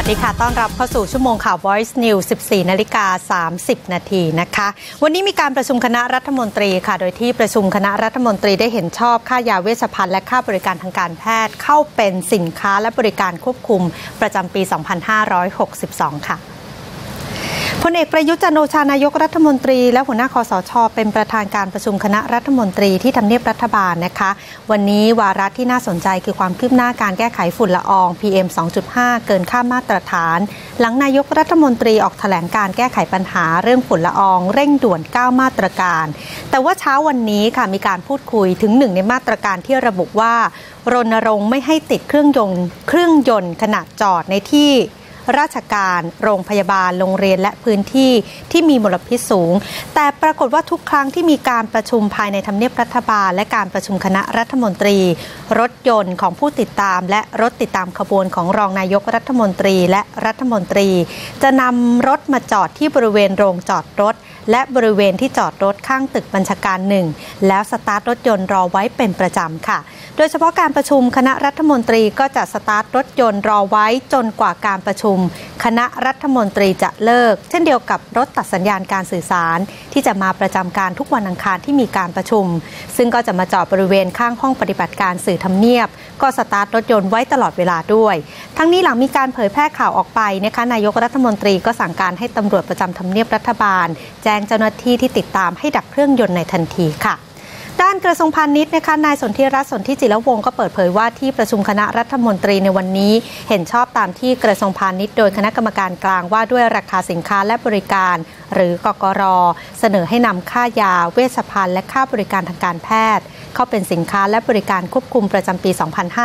วัสดีค่ะต้อนรับเข้าสู่ชั่วโมงข่าว Voice News 14:30 นาทีนะคะวันนี้มีการประชุมคณะรัฐมนตรีค่ะโดยที่ประชุมคณะรัฐมนตรีได้เห็นชอบค่ายาเวชภัณฑ์และค่าบริการทางการแพทย์เข้าเป็นสินค้าและบริการควบคุมประจำปี 2562 ค่ะพลเอกประยุทธ์จันทร์โอชานายกรัฐมนตรีและหัวหน้าคสช.เป็นประธานการประชุมคณะรัฐมนตรีที่ทำเนียบรัฐบาลนะคะวันนี้วาระที่น่าสนใจคือความคืบหน้าการแก้ไขฝุ่นละออง PM 2.5 เกินค่ามาตรฐานหลังนายกรัฐมนตรีออกแถลงการแก้ไขปัญหาเรื่องฝุ่นละอองเร่งด่วน9มาตรการแต่ว่าเช้าวันนี้ค่ะมีการพูดคุยถึงหนึ่งในมาตรการที่ระบุว่ารณรงค์ไม่ให้ติดเครื่องยนต์ขณะจอดในที่ราชการโรงพยาบาลโรงเรียนและพื้นที่ที่มีมลพิษสูงแต่ปรากฏว่าทุกครั้งที่มีการประชุมภายในทำเนียบรัฐบาลและการประชุมคณะรัฐมนตรีรถยนต์ของผู้ติดตามและรถติดตามขบวนของรองนายกรัฐมนตรีและรัฐมนตรีจะนำรถมาจอดที่บริเวณโรงจอดรถและบริเวณที่จอดรถข้างตึกบัญชาการ1แล้วสตาร์ทรถยนต์รอไว้เป็นประจำค่ะโดยเฉพาะการประชุมคณะรัฐมนตรีก็จะสตาร์ทรถยนต์รอไว้จนกว่าการประชุมคณะรัฐมนตรีจะเลิกเช่นเดียวกับรถตัดสัญญาณการสื่อสารที่จะมาประจำการทุกวันอังคารที่มีการประชุมซึ่งก็จะมาจอดบริเวณข้างห้องปฏิบัติการสื่อทำเนียบก็สตาร์ทรถยนต์ไว้ตลอดเวลาด้วยทั้งนี้หลังมีการเผยแพร่ข่าวออกไปนะคะนายกรัฐมนตรีก็สั่งการให้ตำรวจประจำทำเนียบรัฐบาลแจ้งเจ้าหน้าที่ที่ติดตามให้ดับเครื่องยนต์ในทันทีค่ะด้านกระทรวงพาณิชย์นะคะนายสนธิรัตน์สนธิจิรวงศ์ก็เปิดเผยว่าที่ประชุมคณะรัฐมนตรีในวันนี้เห็นชอบตามที่กระทรวงพาณิชย์โดยคณะกรรมการกลางว่าด้วยราคาสินค้าและบริการหรือกกร.เสนอให้นำค่ายาเวชภัณฑ์และค่าบริการทางการแพทย์เข้าเป็นสินค้าและบริการควบคุมประจำปี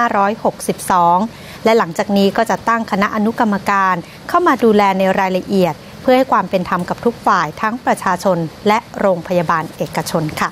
2562 และหลังจากนี้ก็จะตั้งคณะอนุกรรมการเข้ามาดูแลในรายละเอียดเพื่อให้ความเป็นธรรมกับทุกฝ่ายทั้งประชาชนและโรงพยาบาลเอกชนค่ะ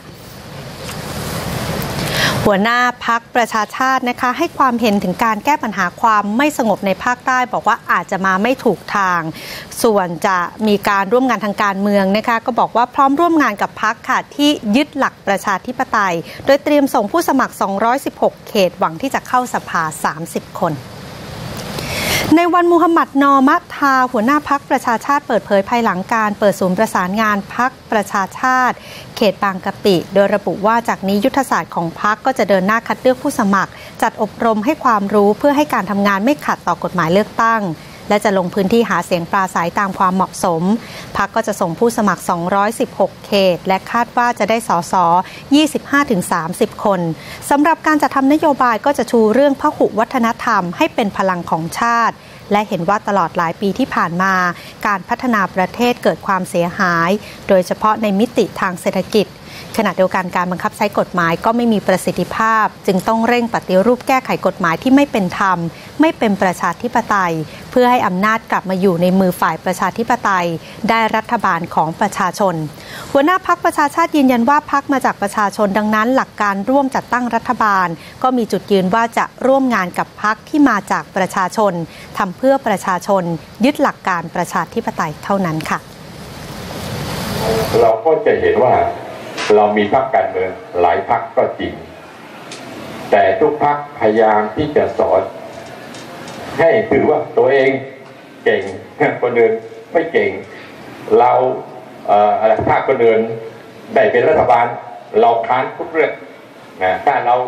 หัวหน้าพรรคประชาชาตินะคะให้ความเห็นถึงการแก้ปัญหาความไม่สงบในภาคใต้บอกว่าอาจจะมาไม่ถูกทางส่วนจะมีการร่วมงานทางการเมืองนะคะก็บอกว่าพร้อมร่วมงานกับพรรคค่ะที่ยึดหลักประชาธิปไตยโดยเตรียมส่งผู้สมัคร216เขตหวังที่จะเข้าสภา30คนในวันมูฮัมหมัดนอมะทาหัวหน้าพรรคประชาชาติเปิดเผยภายหลังการเปิดศูนย์ประสานงานพรรคประชาชาติเขตบางกะปิโดยระบุว่าจากนี้ยุทธศาสตร์ของพรรคก็จะเดินหน้าคัดเลือกผู้สมัครจัดอบรมให้ความรู้เพื่อให้การทำงานไม่ขัดต่อกฎหมายเลือกตั้งและจะลงพื้นที่หาเสียงปราศรัยตามความเหมาะสมพรรคก็จะส่งผู้สมัคร216เขตและคาดว่าจะได้สส25-30 คนสำหรับการจัดทำนโยบายก็จะชูเรื่องพหุวัฒนธรรมให้เป็นพลังของชาติและเห็นว่าตลอดหลายปีที่ผ่านมาการพัฒนาประเทศเกิดความเสียหายโดยเฉพาะในมิติทางเศรษฐกิจขณะเดียวกันการบังคับใช้กฎหมายก็ไม่มีประสิทธิภาพจึงต้องเร่งปฏิรูปแก้ไขกฎหมายที่ไม่เป็นธรรมไม่เป็นประชาธิปไตยเพื่อให้อำนาจกลับมาอยู่ในมือฝ่ายประชาธิปไตยได้รัฐบาลของประชาชนหัวหน้าพรรคประชาชาติยืนยันว่าพรรคมาจากประชาชนดังนั้นหลักการร่วมจัดตั้งรัฐบาลก็มีจุดยืนว่าจะร่วมงานกับพรรคที่มาจากประชาชนทำเพื่อประชาชนยึดหลักการประชาธิปไตยเท่านั้นค่ะเราก็จะเห็นว่าเรามีพรรคการเมืองหลายพรรคก็จริงแต่ทุกพรรคพยายามที่จะสอนให้ถือว่าตัวเองเก่งคนอื่นไม่เก่งเราถ้าคนอื่นได้เป็นรัฐบาลเราค้านทุกเรื่องนะถ้าเรา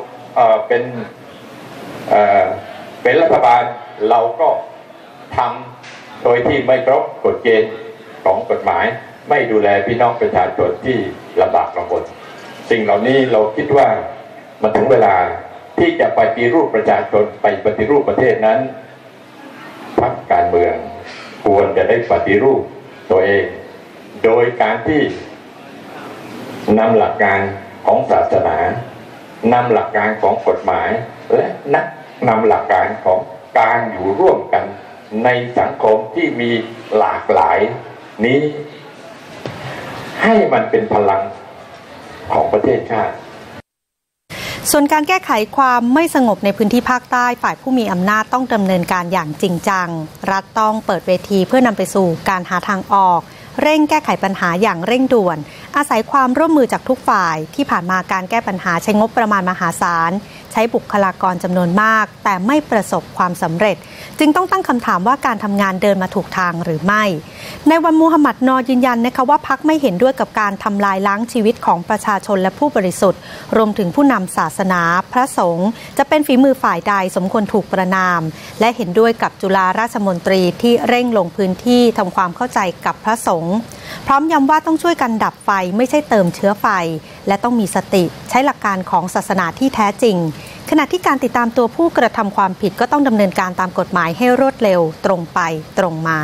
เป็นรัฐบาลเราก็ทำโดยที่ไม่ครบกฎเกณฑ์ของกฎหมายไม่ดูแลพี่น้องประชาชนที่ลำบากลำบนสิ่งเหล่านี้เราคิดว่ามันถึงเวลาที่จะปฏิรูปประชาชนไปปฏิรูปประเทศนั้นพรรคการเมืองควรจะได้ปฏิรูปตัวเองโดยการที่นำหลักการของศาสนานำหลักการของกฎหมายและนำหลักการของการอยู่ร่วมกันในสังคมที่มีหลากหลายนี้ให้มันเป็นพลังของประเทศชาติส่วนการแก้ไขความไม่สงบในพื้นที่ภาคใต้ฝ่ายผู้มีอำนาจต้องดำเนินการอย่างจริงจังรัฐต้องเปิดเวทีเพื่อนำไปสู่การหาทางออกเร่งแก้ไขปัญหาอย่างเร่งด่วนอาศัยความร่วมมือจากทุกฝ่ายที่ผ่านมาการแก้ปัญหาใช้งบประมาณมหาศาลใช้บุคลากรจำนวนมากแต่ไม่ประสบความสำเร็จจึงต้องตั้งคำถามว่าการทำงานเดินมาถูกทางหรือไม่ในวันมูฮัมหมัดนอยืนยันนะคะว่าพรรคไม่เห็นด้วยกับการทำลายล้างชีวิตของประชาชนและผู้บริสุทธิ์รวมถึงผู้นำศาสนาพระสงฆ์จะเป็นฝีมือฝ่ายใดสมควรถูกประนามและเห็นด้วยกับจุฬาราชมนตรีที่เร่งลงพื้นที่ทำความเข้าใจกับพระสงฆ์พร้อมย้ำว่าต้องช่วยกันดับไฟไม่ใช่เติมเชื้อไฟและต้องมีสติใช้หลักการของศาสนาที่แท้จริงขณะที่การติดตามตัวผู้กระทำความผิดก็ต้องดำเนินการตามกฎหมายให้รวดเร็วตรงไปตรงมา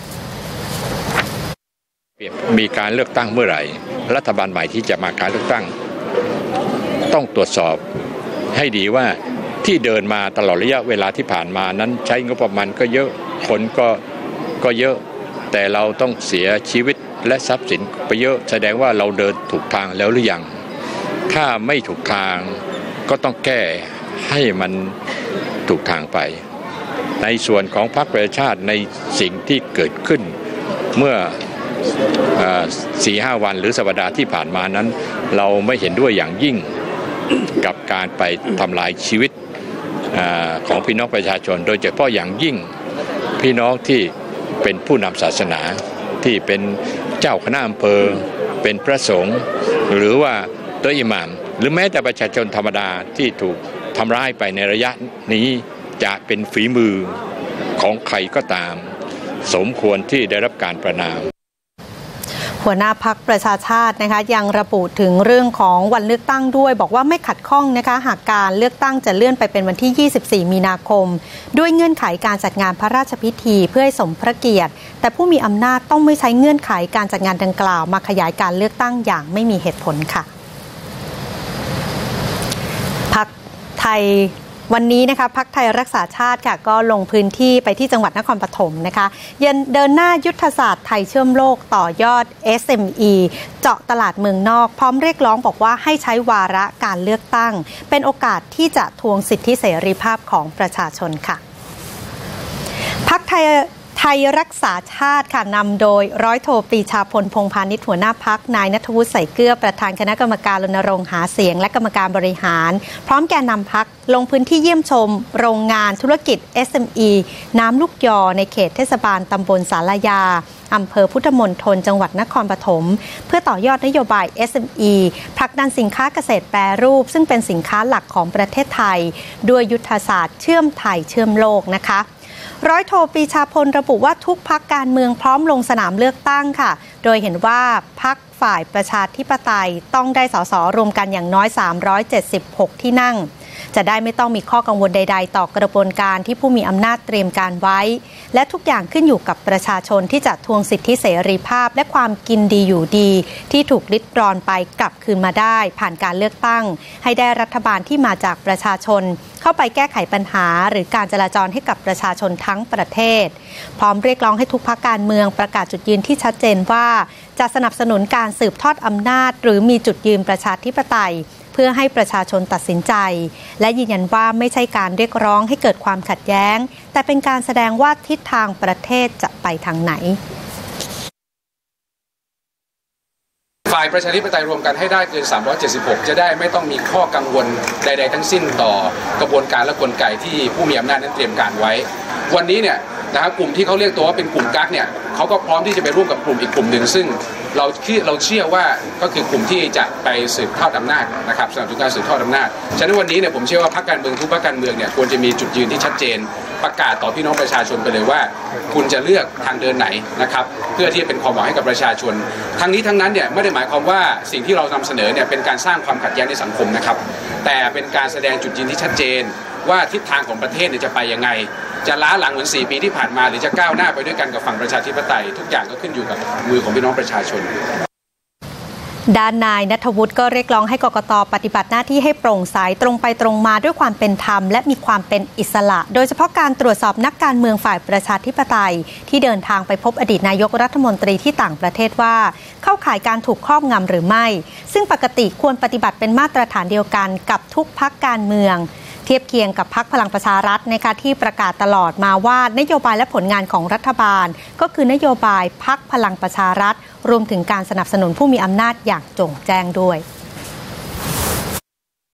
มีการเลือกตั้งเมื่อไหร่รัฐบาลใหม่ที่จะมาการเลือกตั้งต้องตรวจสอบให้ดีว่าที่เดินมาตลอดระยะเวลาที่ผ่านมานั้นใช้งบประมาณก็เยอะคนก็เยอะแต่เราต้องเสียชีวิตและทรัพย์สินไปเยอะแสดงว่าเราเดินถูกทางแล้วหรือยังถ้าไม่ถูกทางก็ต้องแก้ให้มันถูกทางไปในส่วนของพรรคประชาชาติในสิ่งที่เกิดขึ้นเมื่อ4-5 วันหรือสัปดาห์ที่ผ่านมานั้นเราไม่เห็นด้วยอย่างยิ่งกับการไปทำลายชีวิตของพี่น้องประชาชนโดยเฉพาะอย่างยิ่งพี่น้องที่เป็นผู้นำศาสนาที่เป็นเจ้าคณะอำเภอเป็นพระสงฆ์หรือว่าตัวอิหม่ามหรือแม้แต่ประชาชนธรรมดาที่ถูกทำร้ายไปในระยะนี้จะเป็นฝีมือของใครก็ตามสมควรที่ได้รับการประณามหัวหน้าพรรคประชาชาตินะคะยังระบุถึงเรื่องของวันเลือกตั้งด้วยบอกว่าไม่ขัดข้องนะคะหากการเลือกตั้งจะเลื่อนไปเป็นวันที่24มีนาคมด้วยเงื่อนไขการจัดงานพระราชพิธีเพื่อให้สมพระเกียรติแต่ผู้มีอำนาจต้องไม่ใช้เงื่อนไขการจัดงานดังกล่าวมาขยายการเลือกตั้งอย่างไม่มีเหตุผลค่ะพรรคไทยวันนี้นะคะพรรคไทยรักษาชาติค่ะก็ลงพื้นที่ไปที่จังหวัดนครปฐมนะคะเดินหน้ายุทธศาสตร์ไทยเชื่อมโลกต่อยอด SME เจาะตลาดเมืองนอกพร้อมเรียกร้องบอกว่าให้ใช้วาระการเลือกตั้งเป็นโอกาสที่จะทวงสิทธิเสรีภาพของประชาชนค่ะพรรคไทยรักษาชาติค่ะนำโดยร้อยโทปรีชาพลพงษ์พาณิชย์หัวหน้าพรรคนายณัฐวุฒิ ใส่เกลือประธานคณะกรรมการรณรงค์หาเสียงและกรรมการบริหารพร้อมแกนนำพรรคลงพื้นที่เยี่ยมชมโรงงานธุรกิจ SME น้ำลูกยอในเขตเทศบาลตำบลศาลายาอำเภอพุทธมณฑลจังหวัดนครปฐมเพื่อต่อยอดนโยบาย SME ผลักดันสินค้าเกษตรแปรรูปซึ่งเป็นสินค้าหลักของประเทศไทยด้วยยุทธศาสตร์เชื่อมไทยเชื่อมโลกนะคะร้อยโทปรีชาพลระบุว่าทุกพรรคการเมืองพร้อมลงสนามเลือกตั้งค่ะโดยเห็นว่าพรรคฝ่ายประชาธิปไตยต้องได้สสรวมกันอย่างน้อย376ที่นั่งจะได้ไม่ต้องมีข้อกังวลใดๆต่อกระบวนการที่ผู้มีอำนาจเตรียมการไว้และทุกอย่างขึ้นอยู่กับประชาชนที่จะทวงสิทธิเสรีภาพและความกินดีอยู่ดีที่ถูกริดรอนไปกลับคืนมาได้ผ่านการเลือกตั้งให้ได้รัฐบาลที่มาจากประชาชนเข้าไปแก้ไขปัญหาหรือการจราจรให้กับประชาชนทั้งประเทศพร้อมเรียกร้องให้ทุกพรรคการเมืองประกาศจุดยืนที่ชัดเจนว่าจะสนับสนุนการสืบทอดอำนาจหรือมีจุดยืนประชาธิปไตยเพื่อให้ประชาชนตัดสินใจและยืนยันว่าไม่ใช่การเรียกร้องให้เกิดความขัดแย้งแต่เป็นการแสดงว่าทิศทางประเทศจะไปทางไหนฝ่ายประชาธิปไตยรวมกันให้ได้เกิน376จะได้ไม่ต้องมีข้อกังวลใดๆทั้งสิ้นต่อกระบวนการและกลไกที่ผู้มีอำนาจนั้นเตรียมการไว้วันนี้เนี่ยนะครับกลุ่มที่เขาเรียกตัวว่าเป็นกลุ่มกั๊กเนี่ยเขาก็พร้อมที่จะไปร่วมกับกลุ่มอีกกลุ่มหนึ่งซึ่งเราเชื่อว่าก็คือกลุ่มที่จะไปสืบทอดอำนาจนะครับสนับสนุนการสืบทอดอำนาจฉะนั้นวันนี้เนี่ยผมเชื่อว่าพรรคการเมืองทุกพรรคการเมืองเนี่ยควรจะมีจุดยืนที่ชัดเจนประกาศต่อพี่น้องประชาชนไปเลยว่าคุณจะเลือกทางเดินไหนนะครับเพื่อที่จะเป็นความหวังให้กับประชาชนทั้งนี้ทั้งนั้นเนี่ยไม่ได้หมายความว่าสิ่งที่เรานำเสนอเนี่ยเป็นการสร้างความขัดแย้งในสังคมนะครับแต่เป็นการแสดงจุดยืนที่ชัดเจนว่าทิศทางของประเทศเนี่ยจะไปยังไงจะล้าหลังเหมือน4 ปีที่ผ่านมาหรือจะก้าวหน้าไปด้วยกันกับฝั่งประชาธิปไตยทุกอย่างก็ขึ้นอยู่กับมือของพี่น้องประชาชนด้านนายณัฐวุฒิก็เรียกร้องให้กกต.ปฏิบัติหน้าที่ให้โปร่งใสตรงไปตรงมาด้วยความเป็นธรรมและมีความเป็นอิสระโดยเฉพาะการตรวจสอบนักการเมืองฝ่ายประชาธิปไตยที่เดินทางไปพบอดีตนายกรัฐมนตรีที่ต่างประเทศว่าเข้าข่ายการถูกครอบงำหรือไม่ซึ่งปกติควรปฏิบัติเป็นมาตรฐานเดียวกันกับทุกพรรคการเมืองเทียบเคียงกับพรรคพลังประชารัฐนะคะที่ประกาศตลอดมาว่านโยบายและผลงานของรัฐบาลก็คือนโยบายพรรคพลังประชารัฐรวมถึงการสนับสนุนผู้มีอำนาจอย่างโจ่งแจ้งด้วยก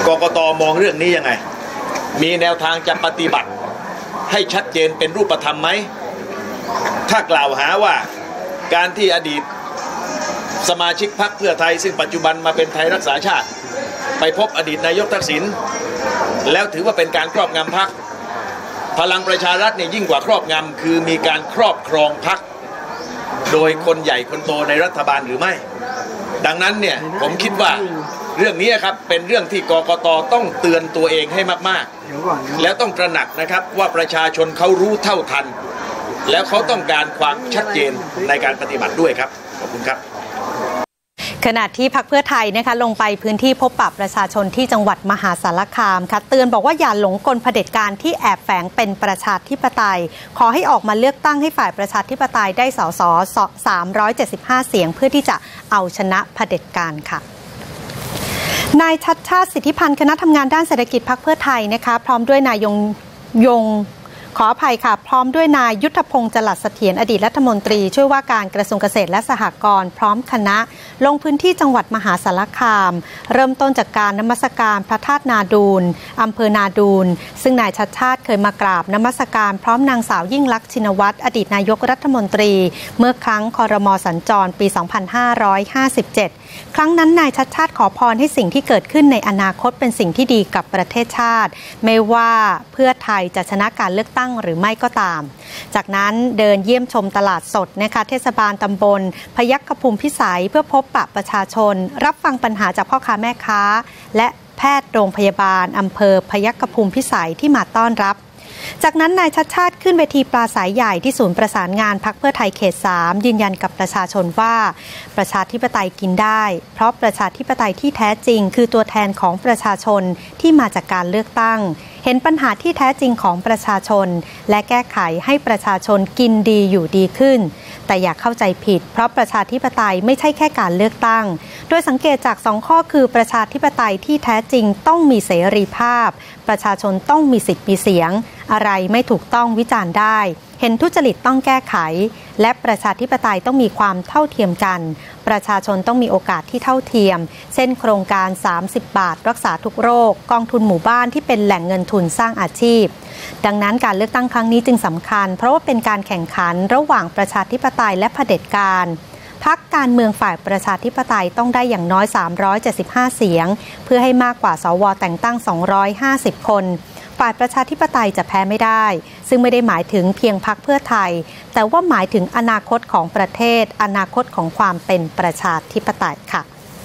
กกต.มองเรื่องนี้ยังไงมีแนวทางจะปฏิบัติให้ชัดเจนเป็นรูปธรรมไหมถ้ากล่าวหาว่าการที่อดีตสมาชิกพรรคเพื่อไทยซึ่งปัจจุบันมาเป็นไทยรักษาชาติไปพบอดีตนายกทักษิณแล้วถือว่าเป็นการครอบงำพรรคพลังประชารัฐเนี่ยยิ่งกว่าครอบงำคือมีการครอบครองพรรคโดยคนใหญ่คนโตในรัฐบาลหรือไม่ดังนั้นเนี่ยผมคิดว่าเรื่องนี้ครับเป็นเรื่องที่กกต.ต้องเตือนตัวเองให้มากๆแล้วต้องตระหนักนะครับว่าประชาชนเขารู้เท่าทันแล้วเขาต้องการความชัดเจนในการปฏิบัติด้วยครับขอบคุณครับขณะที่พรรคเพื่อไทยนะคะลงไปพื้นที่พบปะประชาชนที่จังหวัดมหาสารคามค่ะเตือนบอกว่าอย่าหลงกลเผด็จการที่แอบแฝงเป็นประชาธิปไตยขอให้ออกมาเลือกตั้งให้ฝ่ายประชาธิปไตยได้สส375 เสียงเพื่อที่จะเอาชนะเผด็จการค่ะนายชัชชาติสิทธิพันธ์คณะทำงานด้านเศรษฐกิจพรรคเพื่อไทยนะคะพร้อมด้วยนายยงขออภัยค่ะพร้อมด้วยนายยุทธพงษ์จรัสเสถียรอดีตรัฐมนตรีช่วยว่าการกระทรวงเกษตรและสหกรณ์พร้อมคณะลงพื้นที่จังหวัดมหาสารคามเริ่มต้นจากการนมัสการพระธาตุนาดูลอำเภอนาดูลซึ่งนายชัชชาติเคยมากราบนมัสการพร้อมนางสาวยิ่งลักษณ์ชินวัตรอดีตนายกรัฐมนตรีเมื่อครั้งครม.สัญจรปี 2557 ครั้งนั้นนายชัชชาติขอพรให้สิ่งที่เกิดขึ้นในอนาคตเป็นสิ่งที่ดีกับประเทศชาติไม่ว่าเพื่อไทยจะชนะการเลือกตั้งหรือไม่ก็ตามจากนั้นเดินเยี่ยมชมตลาดสดนะคะเทศบาลตำบลพยัคฆภูมิพิสัยเพื่อพบปะประชาชนรับฟังปัญหาจากพ่อค้าแม่ค้าและแพทย์โรงพยาบาลอำเภอพยัคฆภูมิพิสัยที่มาต้อนรับจากนั้นนายชัชชาติขึ้นเวทีปราศัยใหญ่ที่ศูนย์ประสานงานพรรคเพื่อไทยเขต 3ยืนยันกับประชาชนว่าประชาธิปไตยกินได้เพราะประชาธิปไตยที่แท้จริงคือตัวแทนของประชาชนที่มาจากการเลือกตั้งเห็นปัญหาที่แท้จริงของประชาชนและแก้ไขให้ประชาชนกินดีอยู่ดีขึ้นแต่อย่าเข้าใจผิดเพราะประชาธิปไตยไม่ใช่แค่การเลือกตั้งโดยสังเกตจาก2ข้อคือประชาธิปไตยที่แท้จริงต้องมีเสรีภาพประชาชนต้องมีสิทธิ์มีเสียงอะไรไม่ถูกต้องวิจารณ์ได้เห็นทุจริตต้องแก้ไขและประชาธิปไตยต้องมีความเท่าเทียมกันประชาชนต้องมีโอกาสที่เท่าเทียมเช่นโครงการ30 บาทรักษาทุกโรคกองทุนหมู่บ้านที่เป็นแหล่งเงินทุนสร้างอาชีพดังนั้นการเลือกตั้งครั้งนี้จึงสำคัญเพราะว่าเป็นการแข่งขันระหว่างประชาธิปไตยและเผด็จการพรรคการเมืองฝ่ายประชาธิปไตยต้องได้อย่างน้อย375 เสียงเพื่อให้มากกว่าสว.แต่งตั้ง250 คนฝ่ายประชาธิปไตยจะแพ้ไม่ได้ซึ่งไม่ได้หมายถึงเพียงพรรคเพื่อไทยแต่ว่าหมายถึงอนาคตของประเทศอนาคตของความเป็นประชาธิปไตยค่ะ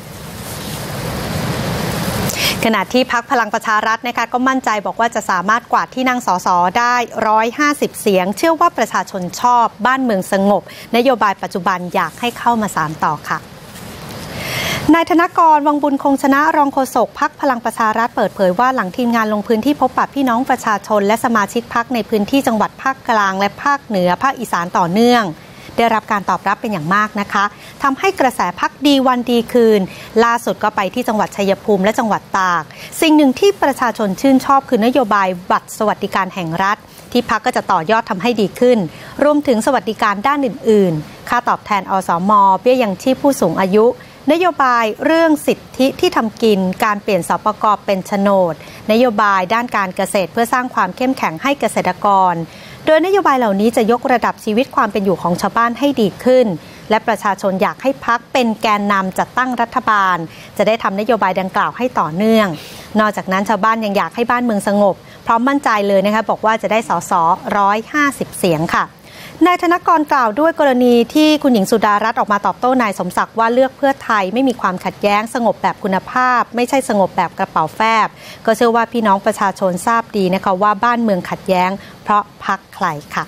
ขณะที่พรรคพลังประชารัฐนะคะก็มั่นใจบอกว่าจะสามารถกวาดที่นั่งสสได้150 เสียงเชื่อว่าประชาชนชอบบ้านเมืองสงบนโยบายปัจจุบันอยากให้เข้ามาสานต่อค่ะนายธนกร วังบุญคงชนะรองโฆษกพรรคพลังประชารัฐเปิดเผยว่าหลังทีมงานลงพื้นที่พบปะพี่น้องประชาชนและสมาชิกพรรคในพื้นที่จังหวัดภาคกลางและภาคเหนือภาคอีสานต่อเนื่องได้รับการตอบรับเป็นอย่างมากนะคะทำให้กระแสพรรคดีวันดีคืนล่าสุดก็ไปที่จังหวัดชัยภูมิและจังหวัดตากสิ่งหนึ่งที่ประชาชนชื่นชอบคือนโยบายบัตรสวัสดิการแห่งรัฐที่พรรคก็จะต่อยอดทำให้ดีขึ้นรวมถึงสวัสดิการด้านอื่นๆค่าตอบแทนอสม.เบี้ยยังชีพผู้สูงอายุนโยบายเรื่องสิทธิที่ทำกินการเปลี่ยนสปก.เป็นโฉนดนโยบายด้านการเกษตรเพื่อสร้างความเข้มแข็งให้เกษตรกรโดยนโยบายเหล่านี้จะยกระดับชีวิตความเป็นอยู่ของชาวบ้านให้ดีขึ้นและประชาชนอยากให้พรรคเป็นแกนนำจัดตั้งรัฐบาลจะได้ทำนโยบายดังกล่าวให้ต่อเนื่องนอกจากนั้นชาวบ้านยังอยากให้บ้านเมืองสงบพร้อมมั่นใจเลยนะคะบอกว่าจะได้สส150 เสียงค่ะนายธนกรกล่าวด้วยกรณีที่คุณหญิงสุดารัตน์ออกมาตอบโต้นายสมศักดิ์ว่าเลือกเพื่อไทยไม่มีความขัดแย้งสงบแบบคุณภาพไม่ใช่สงบแบบกระเป๋าแฟบก็เชื่อว่าพี่น้องประชาชนทราบดีนะคะว่าบ้านเมืองขัดแย้งเพราะพรรคใครค่ะ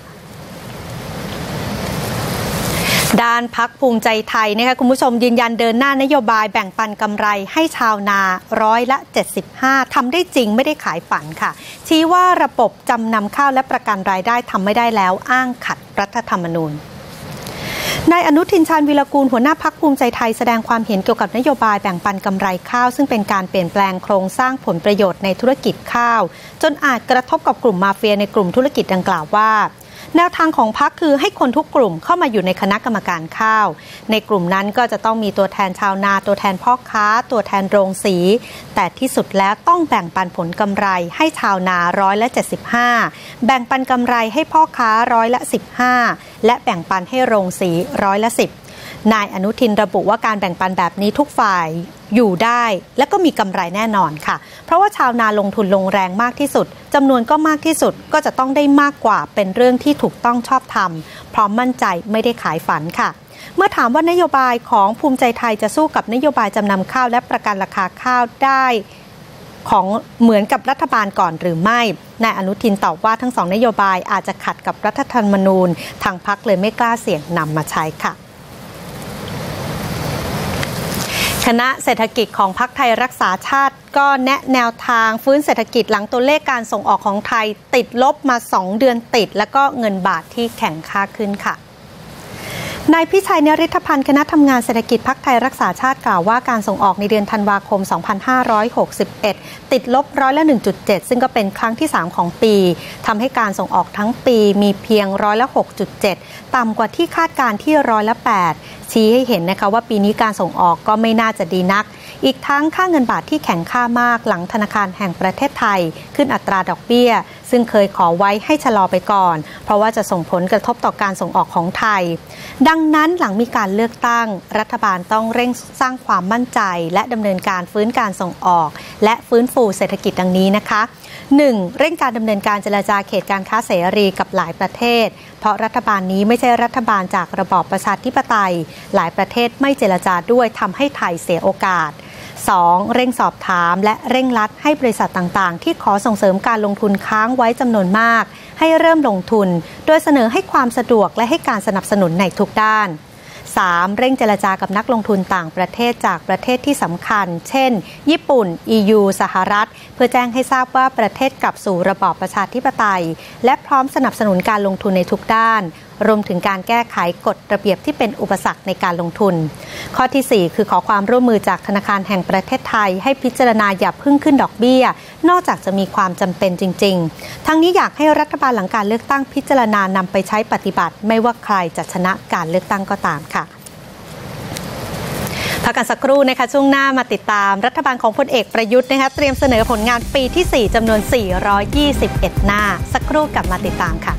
ด้านพรรคภูมิใจไทยนะคะคุณผู้ชมยืนยันเดินหน้านโยบายแบ่งปันกำไรให้ชาวนา75%ทำได้จริงไม่ได้ขายฝันค่ะชี้ว่าระบบจำนำข้าวและประกันรายได้ทำไม่ได้แล้วอ้างขัดรัฐธรรมนูญนายอนุทินชาญวีรกูลหัวหน้าพรรคภูมิใจไทยแสดงความเห็นเกี่ยวกับนโยบายแบ่งปันกำไรข้าวซึ่งเป็นการเปลี่ยนแปลงโครงสร้างผลประโยชน์ในธุรกิจข้าวจนอาจกระทบกับกลุ่มมาเฟียในกลุ่มธุรกิจดังกล่าวว่านแนวทางของพรรคคือให้คนทุกกลุ่มเข้ามาอยู่ในคณะกรรมการข้าวในกลุ่มนั้นก็จะต้องมีตัวแทนชาวนาตัวแทนพ่อค้าตัวแทนโรงสีแต่ที่สุดแล้วต้องแบ่งปันผลกำไรให้ชาวนา75%แบ่งปันกำไรให้พ่อค้า15%และแบ่งปันให้โรงสี10%นายอนุทินระบุว่าการแบ่งปันแบบนี้ทุกฝ่ายอยู่ได้และก็มีกำไรแน่นอนค่ะเพราะว่าชาวนาลงทุนลงแรงมากที่สุดจำนวนก็มากที่สุดก็จะต้องได้มากกว่าเป็นเรื่องที่ถูกต้องชอบธรรมพร้อมมั่นใจไม่ได้ขายฝันค่ะเมื่อถามว่านโยบายของภูมิใจไทยจะสู้กับนโยบายจำนำข้าวและประกันราคาข้าวได้ของเหมือนกับรัฐบาลก่อนหรือไม่นายอนุทินตอบว่าทั้งสองนโยบายอาจจะขัดกับรัฐธรรมนูญทางพรรคเลยไม่กล้าเสี่ยงนำมาใช้ค่ะคณะเศรษฐกิจของพรรคไทยรักษาชาติก็แนะแนวทางฟื้นเศรษฐกิจหลังตัวเลขการส่งออกของไทยติดลบมา2 เดือนติดแล้วก็เงินบาทที่แข็งค่าขึ้นค่ะนายพิชัย นฤทธพันธ์คณะทำงานเศรษฐกิจพรรคไทยรักษาชาติกล่าวว่าการส่งออกในเดือนธันวาคม 2561 ติดลบ1.7%ซึ่งก็เป็นครั้งที่3ของปีทำให้การส่งออกทั้งปีมีเพียง6.7%ต่ำกว่าที่คาดการที่8%ชี้ให้เห็นนะคะว่าปีนี้การส่งออกก็ไม่น่าจะดีนักอีกทั้งค่าเงินบาทที่แข็งค่ามากหลังธนาคารแห่งประเทศไทยขึ้นอัตราดอกเบี้ยซึ่งเคยขอไว้ให้ชะลอไปก่อนเพราะว่าจะส่งผลกระทบต่อการส่งออกของไทยดังนั้นหลังมีการเลือกตั้งรัฐบาลต้องเร่งสร้างความมั่นใจและดำเนินการฟื้นการส่งออกและฟื้นฟูเศรษฐกิจดังนี้นะคะ 1. เร่งการดำเนินการเจรจาเขตการค้าเสรีกับหลายประเทศเพราะรัฐบาลนี้ไม่ใช่รัฐบาลจากระบอบประชาธิปไตยหลายประเทศไม่เจรจาด้วยทำให้ไทยเสียโอกาส 2. เร่งสอบถามและเร่งรัดให้บริษัทต่างๆที่ขอส่งเสริมการลงทุนค้างไว้จำนวนมากให้เริ่มลงทุนโดยเสนอให้ความสะดวกและให้การสนับสนุนในทุกด้าน 3. เร่งเจรจากับนักลงทุนต่างประเทศจากประเทศที่สำคัญเช่นญี่ปุ่น EU สหรัฐเพื่อแจ้งให้ทราบว่าประเทศกลับสู่ระบอบประชาธิปไตยและพร้อมสนับสนุนการลงทุนในทุกด้านรวมถึงการแก้ไขกฎระเบียบที่เป็นอุปสรรคในการลงทุนข้อที่ 4 คือขอความร่วมมือจากธนาคารแห่งประเทศไทยให้พิจารณาอย่าเพิ่งขึ้นดอกเบี้ยนอกจากจะมีความจำเป็นจริงๆทั้งนี้อยากให้รัฐบาลหลังการเลือกตั้งพิจารณานำไปใช้ปฏิบัติไม่ว่าใครจะชนะการเลือกตั้งก็ตามค่ะพักกันสักครู่นะคะช่วงหน้ามาติดตามรัฐบาลของพลเอกประยุทธ์นะคะเตรียมเสนอผลงานปีที่ 4จำนวน421หน้าสักครู่กลับมาติดตามค่ะ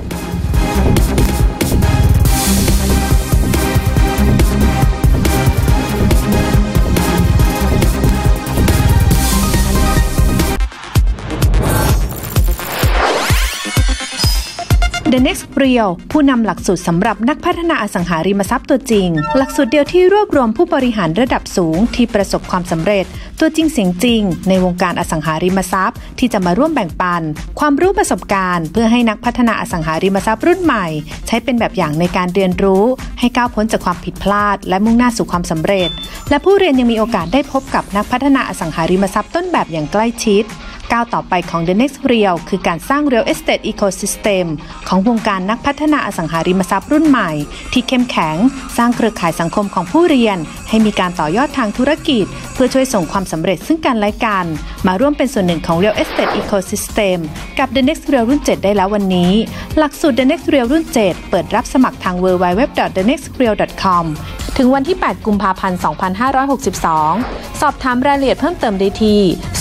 The Next Real ผู้นำหลักสูตรสำหรับนักพัฒนาอสังหาริมทรัพย์ตัวจริงหลักสูตรเดียวที่รวบรวมผู้บริหารระดับสูงที่ประสบความสำเร็จตัวจริงเสียงจริงในวงการอสังหาริมทรัพย์ที่จะมาร่วมแบ่งปันความรู้ประสบการณ์เพื่อให้นักพัฒนาอสังหาริมทรัพย์รุ่นใหม่ใช้เป็นแบบอย่างในการเรียนรู้ให้ก้าวพ้นจากความผิดพลาดและมุ่งหน้าสู่ความสำเร็จและผู้เรียนยังมีโอกาสได้พบกับนักพัฒนาอสังหาริมทรัพย์ต้นแบบอย่างใกล้ชิดก้าวต่อไปของ The Next Real คือการสร้าง Real Estate Ecosystem ของวงการนักพัฒนาอสังหาริมทรัพย์รุ่นใหม่ที่เข้มแข็งสร้างเครือข่ายสังคมของผู้เรียนให้มีการต่อยอดทางธุรกิจเพื่อช่วยส่งความสำเร็จซึ่งกันและกันมาร่วมเป็นส่วนหนึ่งของ Real Estate Ecosystem กับ The Next Real รุ่น 7 ได้แล้ววันนี้หลักสูตร The Next Real รุ่น 7 เปิดรับสมัครทาง www.thenextreal.com ถึงวันที่ 8 กุมภาพันธ์ 2562 สอบถามรายละเอียดเพิ่มเติมได้ที่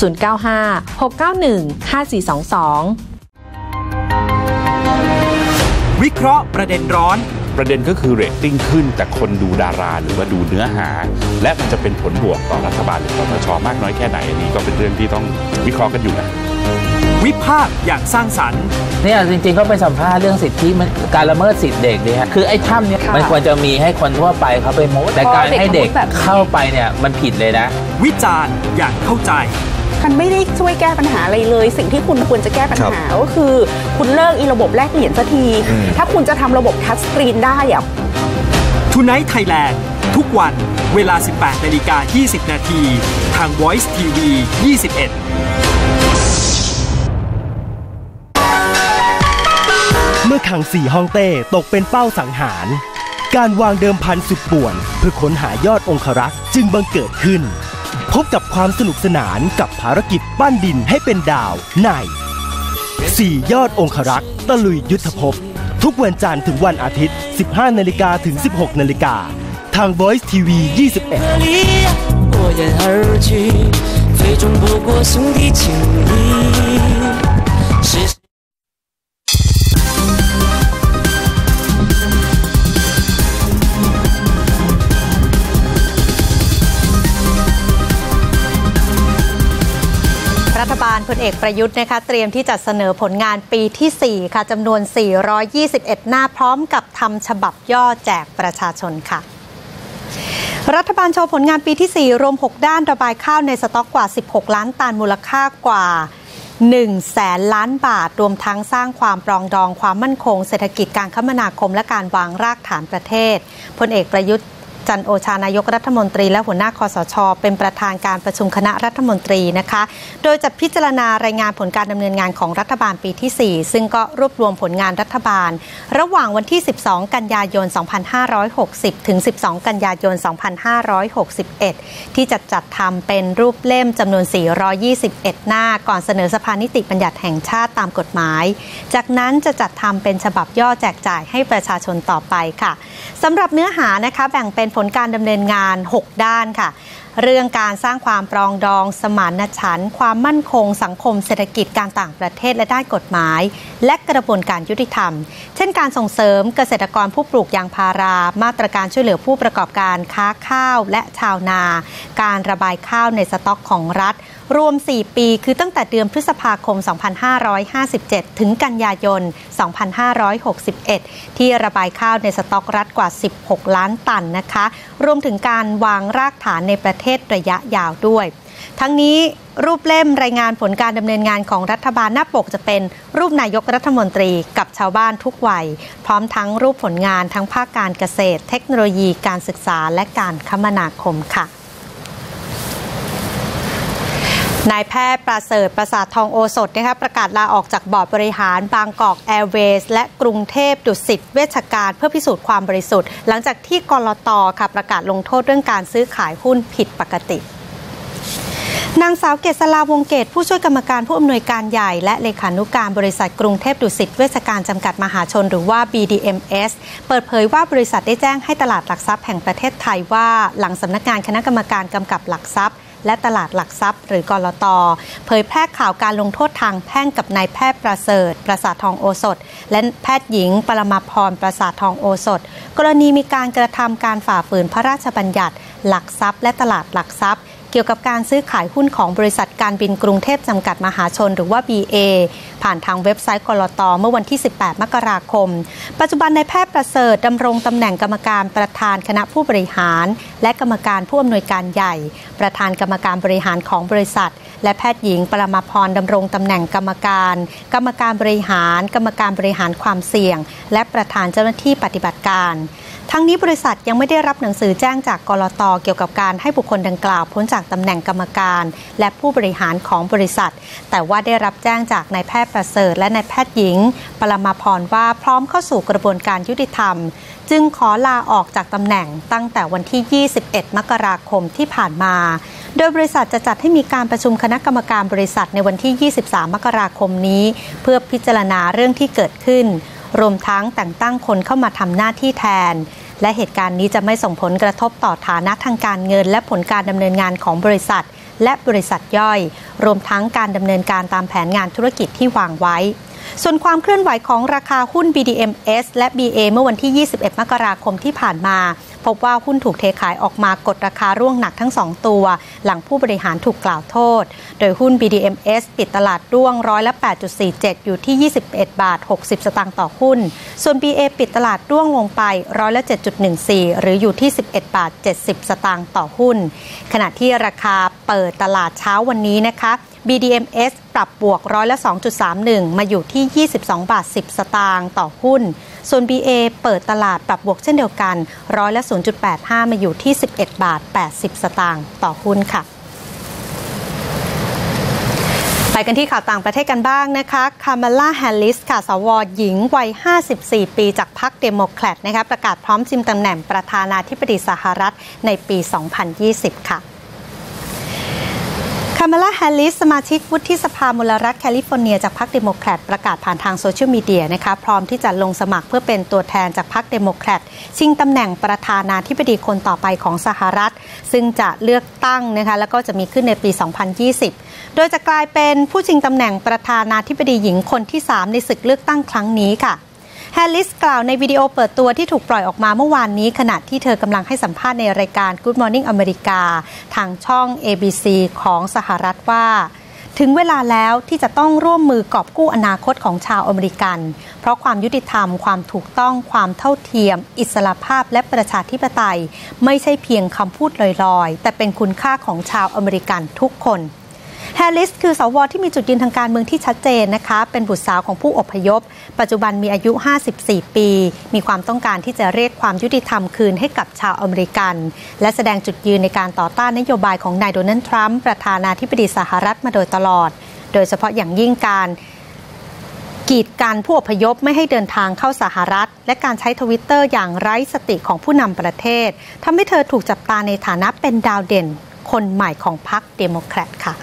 095-691-5422 วิเคราะห์ประเด็นร้อนประเด็นก็คือเรตติ้งขึ้นแต่คนดูดาราหรือว่าดูเนื้อหาและมันจะเป็นผลบวกต่อรัฐบาลหรือคสช.มากน้อยแค่ไหนอันนี้ก็เป็นเรื่องที่ต้องวิเคราะห์กันอยู่นะวิพากษ์อย่างสร้างสรรค์เนี่ยจริงๆก็ไปสัมภาษณ์เรื่องสิทธิการละเมิดสิทธิเด็กเนี่ยคือไอ้ถ้ำเนี่ยมันควรจะมีให้คนทั่วไปเขาไปมุดแต่การให้เด็กเข้าไปเนี่ยมันผิดเลยนะวิจารณ์อย่างเข้าใจมันไม่ได้ช่วยแก้ปัญหาอะไรเลยสิ่งที่คุณควรจะแก้ปัญหาก็คือคุณเลิกระบบแลกเหรียญสักทีถ้าคุณจะทำระบบทัชสกรีนได้อะ Tonight Thailand ทุกวันเวลา 18:20 น.ทาง Voice TV 21 เมื่อขัง4ฮ่องเต้ตกเป็นเป้าสังหารการวางเดิมพันสุดป่วนเพื่อค้นหายอดองครักษ์จึงบังเกิดขึ้นพบกับความสนุกสนานกับภารกิจปั้นดินให้เป็นดาวใน4ยอดองครักษ์ตะลุยยุทธภพทุกวันจันทร์ถึงวันอาทิตย์ 15 นาฬิกาถึง 16 นาฬิกาทาง Voice TV 21 我言而去，最终不过兄弟情谊。 รัฐบาลพลเอกประยุทธ์นะคะเตรียมที่จะเสนอผลงานปีที่ 4 ค่ะจำนวน 421 หน้าพร้อมกับทำฉบับย่อแจกประชาชนค่ะรัฐบาลโชว์ผลงานปีที่ 4 รวม 6 ด้านระบายข้าวในสต็อกกว่า 16 ล้านตันมูลค่ากว่า 100,000 ล้านบาทรวมทั้งสร้างความปรองดองความมั่นคงเศรษฐกิจการคมนาคมและการวางรากฐานประเทศพลเอกประยุทธ์จันทร์โอชานายกรัฐมนตรีและหัวหน้าคสช.เป็นประธานการประชุมคณะรัฐมนตรีนะคะโดยจะพิจารณารายงานผลการดำเนินงานของรัฐบาลปีที่ 4 ซึ่งก็รวบรวมผลงานรัฐบาลระหว่างวันที่ 12 กันยายน 2560 ถึง 12 กันยายน 2561 ที่จะจัดทำเป็นรูปเล่มจำนวน 421 หน้าก่อนเสนอสภานิติบัญญัติแห่งชาติตามกฎหมายจากนั้นจะจัดทำเป็นฉบับย่อแจกจ่ายให้ประชาชนต่อไปค่ะสำหรับเนื้อหานะคะแบ่งเป็นผลการดำเนินงาน 6 ด้านค่ะเรื่องการสร้างความปรองดองสมานฉันท์ความมั่นคงสังคมเศรษฐกิจการต่างประเทศและด้านกฎหมายและกระบวนการยุติธรรมเช่นการส่งเสริมเกษตรกรผู้ปลูกยางพารามาตรการช่วยเหลือผู้ประกอบการค้าข้าวและชาวนาการระบายข้าวในสต็อกของรัฐรวม 4 ปีคือตั้งแต่เดือนพฤษภาคม 2557 ถึงกันยายน 2561 ที่ระบายข้าวในสต็อกรัฐกว่า 16 ล้านตันนะคะรวมถึงการวางรากฐานในประเทศระยะยาวด้วยทั้งนี้รูปเล่มรายงานผลการดำเนินงานของรัฐบาลหน้าปกจะเป็นรูปนายกรัฐมนตรีกับชาวบ้านทุกวัยพร้อมทั้งรูปผลงานทั้งภาคการเกษตรเทคโนโลยีการศึกษาและการคมนาคมค่ะนายแพทย์ประเสริฐประสาททองโอสถนะคะประกาศลาออกจากบอร์ดบริหารบางกอกแอร์เวย์สและกรุงเทพดุสิตเวชการเพื่อพิสูจน์ความบริสุทธิ์หลังจากที่กลต.ค่ะประกาศลงโทษเรื่องการซื้อขายหุ้นผิดปกตินางสาวเกษราวงเกตผู้ช่วยกรรมการผู้อำนวยการใหญ่และเลขานุการบริษัทกรุงเทพดุสิตเวชการจำกัดมหาชนหรือว่า BDMs เปิดเผยว่าบริษัทได้แจ้งให้ตลาดหลักทรัพย์แห่งประเทศไทยว่าหลังสำนักงานคณะกรรมการกำกับหลักทรัพย์และตลาดหลักทรัพย์หรือกลต.เผยแพร่ข่าวการลงโทษทางแพ่งกับนายแพทย์ประเสริฐประสาททองโอสถและแพทย์หญิงปรมาพรประสาททองโอสถกรณีมีการกระทำการฝ่าฝืนพระราชบัญญัติหลักทรัพย์และตลาดหลักทรัพย์เกี่ยวกับการซื้อขายหุ้นของบริษัทการบินกรุงเทพจำกัดมหาชนหรือว่า BA ผ่านทางเว็บไซต์กลต.เมื่อวันที่ 18 มกราคมปัจจุบันนายแพทย์ประเสริฐดำรงตำแหน่งกรรมการประธานคณะผู้บริหารและกรรมการผู้อำนวยการใหญ่ประธานกรรมการบริหารของบริษัทและแพทย์หญิงปรมาพรดำรงตำแหน่งกรรมการบริหารกรรมการบริหารความเสี่ยงและประธานเจ้าหน้าที่ปฏิบัติการทั้งนี้บริษัทยังไม่ได้รับหนังสือแจ้งจากกลต.เกี่ยวกับการให้บุคคลดังกล่าวพ้นจากตำแหน่งกรรมการและผู้บริหารของบริษัทแต่ว่าได้รับแจ้งจากนายแพทย์ประเสริฐและนายแพทย์หญิงปรมาพรว่าพร้อมเข้าสู่กระบวนการยุติธรรมจึงขอลาออกจากตำแหน่งตั้งแต่วันที่ 21 มกราคมที่ผ่านมาโดยบริษัทจะจัดให้มีการประชุมคณะกรรมการบริษัทในวันที่ 23 มกราคมนี้เพื่อพิจารณาเรื่องที่เกิดขึ้นรวมทั้งแต่งตั้งคนเข้ามาทำหน้าที่แทนและเหตุการณ์นี้จะไม่ส่งผลกระทบต่อฐานะทางการเงินและผลการดำเนินงานของบริษัทและบริษัทย่อยรวมทั้งการดำเนินการตามแผนงานธุรกิจที่วางไว้ส่วนความเคลื่อนไหวของราคาหุ้น BDMs และ BA เมื่อวันที่ 21 มกราคมที่ผ่านมาพบว่าหุ้นถูกเทขายออกมากดราคาร่วงหนักทั้ง2ตัวหลังผู้บริหารถูกกล่าวโทษโดยหุ้น BDMs ปิดตลาดร่วง8.47 อยู่ที่ 21 บาท 60 สตางค์ต่อหุ้นส่วน BA ปิดตลาดร่วงลงไป7.14 หรืออยู่ที่ 11 บาท 70 สตางค์ต่อหุ้นขณะที่ราคาเปิดตลาดเช้าวันนี้นะคะ BDMs ปรับบวก2.31 มาอยู่ที่ 22 บาท 10 สตางค์ต่อหุ้นส่วน BA เปิดตลาดปรับบวกเช่นเดียวกัน0.85 มาอยู่ที่ 11 บาท 80 สตางค์ต่อหุ้นค่ะไปกันที่ข่าวต่างประเทศกันบ้างนะคะคามาลาแฮร์ริสค่ะสว.หญิงวัย 54 ปีจากพรรคเดโมแครตนะคะประกาศพร้อมชิงตำแหน่งประธานาธิบดีสหรัฐในปี 2020 ค่ะคาามาลา แฮร์ริสสมาชิกวุฒิสภามลรัฐแคลิฟอร์เนียจากพรรคเดโมแครตประกาศผ่านทางโซเชียลมีเดียนะคะพร้อมที่จะลงสมัครเพื่อเป็นตัวแทนจากพรรคเดโมแครตชิงตำแหน่งประธานาธิบดีคนต่อไปของสหรัฐซึ่งจะเลือกตั้งนะคะแล้วก็จะมีขึ้นในปี 2020 โดยจะกลายเป็นผู้ชิงตำแหน่งประธานาธิบดีหญิงคนที่ 3 ในศึกเลือกตั้งครั้งนี้ค่ะแฮร์ริสกล่าวในวิดีโอเปิดตัวที่ถูกปล่อยออกมาเมื่อวานนี้ขณะที่เธอกำลังให้สัมภาษณ์ในรายการ Good Morning America ทางช่อง ABC ของสหรัฐว่าถึงเวลาแล้วที่จะต้องร่วมมือกอบกู้อนาคตของชาวอเมริกันเพราะความยุติธรรมความถูกต้องความเท่าเทียมอิสรภาพและประชาธิปไตยไม่ใช่เพียงคำพูดลอยๆแต่เป็นคุณค่าของชาวอเมริกันทุกคนแฮร์ริสคือสวที่มีจุดยืนทางการเมืองที่ชัดเจนนะคะเป็นบุตรสาวของผู้อพยพปัจจุบันมีอายุ54ปีมีความต้องการที่จะเรียกความยุติธรรมคืนให้กับชาวอเมริกันและแสดงจุดยืนในการต่อต้านนโยบายของนายโดนัลด์ทรัมป์ประธานาธิบดีสหรัฐมาโดยตลอดโดยเฉพาะอย่างยิ่งการกีดกันผู้อพยพไม่ให้เดินทางเข้าสหรัฐและการใช้ทวิตเตอร์อย่างไร้สติของผู้นำประเทศทำให้เธอถูกจับตาในฐานะเป็นดาวเด่นคนใหม่ของพรรคเดโมแครตค่ะ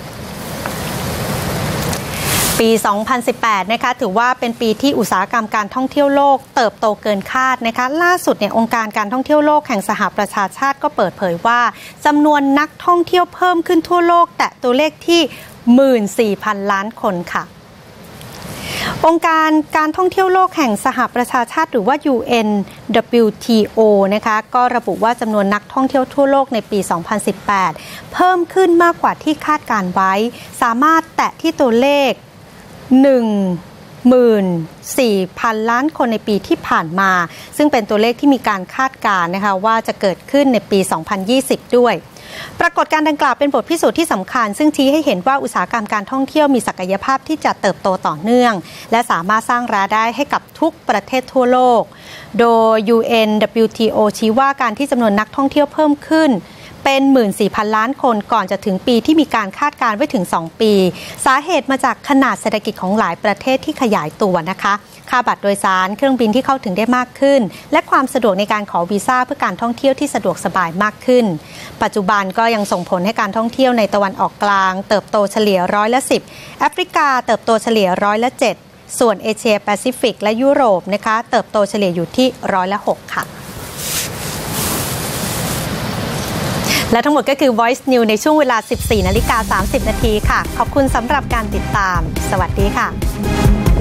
ปี 2018 นะคะถือว่าเป็นปีที่อุตสาหกรรมการท่องเที่ยวโลกเติบโตเกินคาดนะคะล่าสุดองค์การการท่องเที่ยวโลกแห่งสหประชาชาติก็เปิดเผยว่าจำนวนนักท่องเที่ยวเพิ่มขึ้นทั่วโลกแต่ตัวเลขที่ 14,000 ล้านคนค่ะองค์การการท่องเที่ยวโลกแห่งสหประชาชาติหรือว่า UNWTO นะคะก็ระบุว่าจำนวนนักท่องเที่ยวทั่วโลกในปี 2018 เพิ่มขึ้นมากกว่าที่คาดการไว้สามารถแตะที่ตัวเลข14,000 ล้านคนในปีที่ผ่านมาซึ่งเป็นตัวเลขที่มีการคาดการณ์นะคะว่าจะเกิดขึ้นในปี 2020 ด้วยปรากฏการณ์ดังกล่าวเป็นบทพิสูจน์ที่สำคัญซึ่งชี้ให้เห็นว่าอุตสาหกรรมการท่องเที่ยวมีศักยภาพที่จะเติบโตต่อเนื่องและสามารถสร้างรายได้ให้กับทุกประเทศทั่วโลกโดย UNWTO ชี้ว่าการที่จำนวนนักท่องเที่ยวเพิ่มขึ้นเป็น 14,000 ล้านคนก่อนจะถึงปีที่มีการคาดการไว้ถึง2ปีสาเหตุมาจากขนาดเศรษฐกิจของหลายประเทศที่ขยายตัวนะคะค่าบัตรโดยสารเครื่องบินที่เข้าถึงได้มากขึ้นและความสะดวกในการขอวีซ่าเพื่อการท่องเที่ยวที่สะดวกสบายมากขึ้นปัจจุบันก็ยังส่งผลให้การท่องเที่ยวในตะวันออกกลางเติบโตเฉลี่ย10%แอฟริกาเติบโตเฉลี่ย7%ส่วนเอเชียแปซิฟิกและยุโรปนะคะเติบโตเฉลี่ยอยู่ที่6%ค่ะและทั้งหมดก็คือ Voice News ในช่วงเวลา 14:30 น.ค่ะขอบคุณสำหรับการติดตามสวัสดีค่ะ